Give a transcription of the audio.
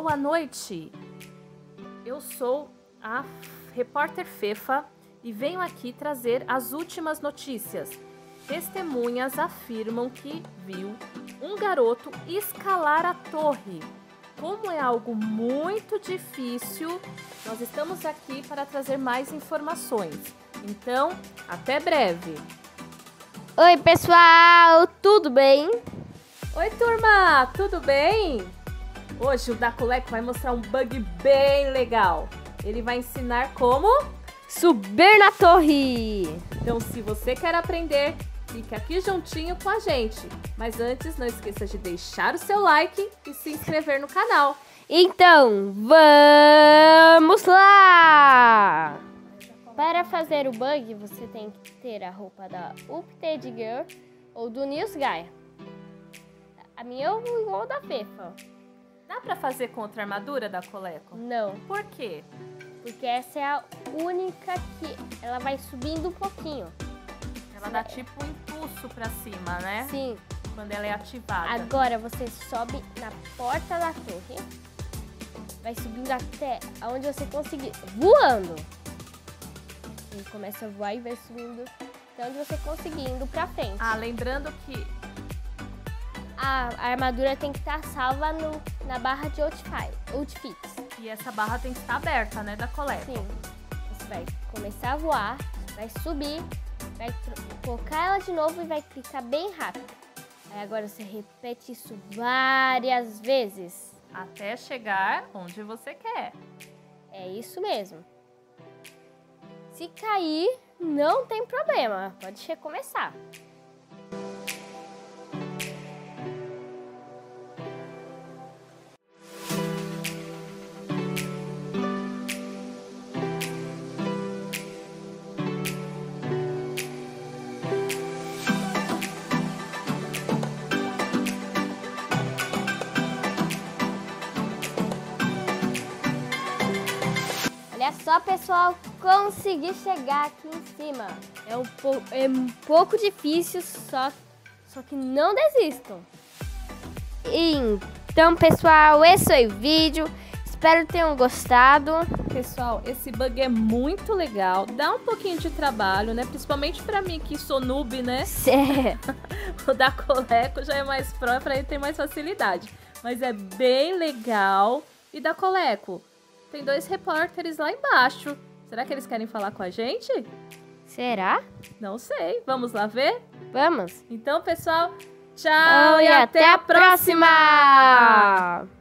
Boa noite! Eu sou a repórter Fefa e venho aqui trazer as últimas notícias. Testemunhas afirmam que viu um garoto escalar a torre. Como é algo muito difícil, nós estamos aqui para trazer mais informações. Então, até breve! Oi, pessoal! Tudo bem? Oi, turma! Tudo bem? Hoje o Dacoleco vai mostrar um bug bem legal. Ele vai ensinar como subir na torre! Então, se você quer aprender, fique aqui juntinho com a gente. Mas antes, não esqueça de deixar o seu like e se inscrever no canal. Então, vamos lá! Para fazer o bug, você tem que ter a roupa da Update Girl ou do Newsguy. A minha é igual a da Fefa. Dá pra fazer contra a armadura da Coleco? Não. Por quê? Porque essa é a única que ela vai subindo um pouquinho. Ela dá tipo um impulso pra cima, né? Sim. Quando ela é ativada. Agora você sobe na porta da torre. Vai subindo até onde você conseguir. Voando. Ele começa a voar e vai subindo até onde você conseguir, indo pra frente. Ah, lembrando que a armadura tem que estar salva na barra de Outfits. E essa barra tem que estar aberta, né, da Coleco? Sim. Você vai começar a voar, vai subir, vai colocar ela de novo e vai clicar bem rápido. Aí agora você repete isso várias vezes. Até chegar onde você quer. É isso mesmo. Se cair, não tem problema, pode recomeçar. Olha só, pessoal, consegui chegar aqui em cima. É um pouco difícil, só que não desistam. Então, pessoal, esse foi o vídeo. Espero que tenham gostado. Pessoal, esse bug é muito legal. Dá um pouquinho de trabalho, né? Principalmente pra mim, que sou noob, né? O da Coleco já é mais pro, pra ele ter mais facilidade. Mas é bem legal. E da Coleco, tem 2 repórteres lá embaixo. Será que eles querem falar com a gente? Será? Não sei. Vamos lá ver? Vamos. Então, pessoal, tchau e até a próxima!